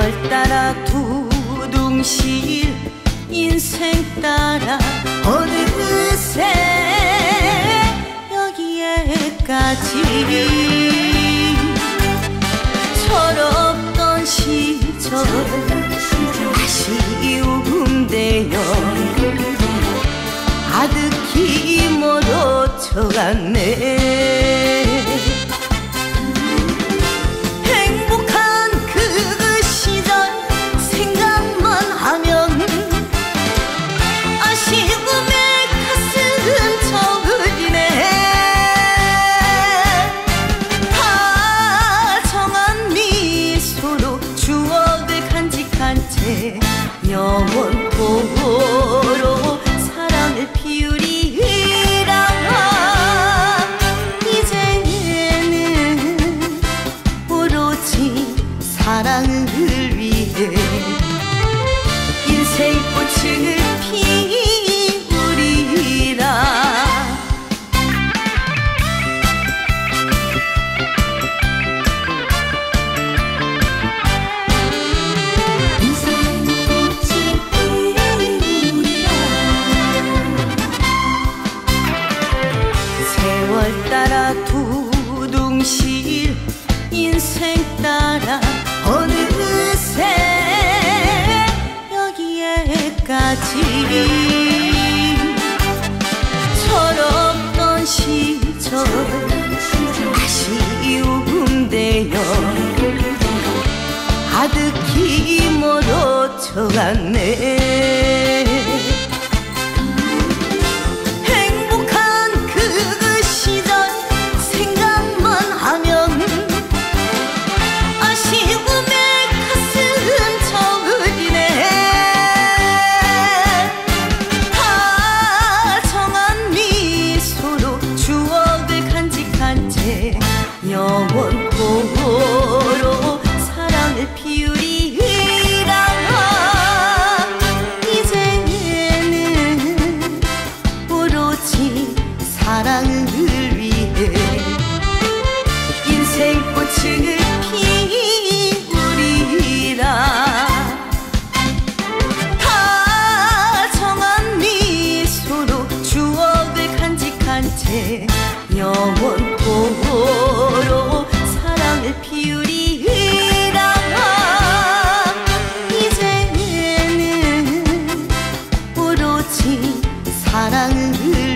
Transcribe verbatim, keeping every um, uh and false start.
세월 따라 두둥실 인생 따라 어느새 여기에까지 철없던 시절 아쉬운데요 아득히 멀어져갔네. 행복한 그 시절 생각만 하면 아쉬움에 가슴 저으리네. 다정한 미소로 추억을 간직한 채 영원토록 사랑을 피우리라. 이제는 오로지 사랑을 위해 인생꽃을 피우리라. 세월 따라 두둥실 인생 따라 어느새 여기에까지 철없던 시절 아쉬운데요 아득히 멀어져갔네. 영원토록 사랑을 피우리라. 이제는 오로지 사랑을 위해 인생꽃을 피우리라. 다정한 미소로 추억을 간직한 채 영원토록 사랑을 피우리라. 이제는 오로지 사랑을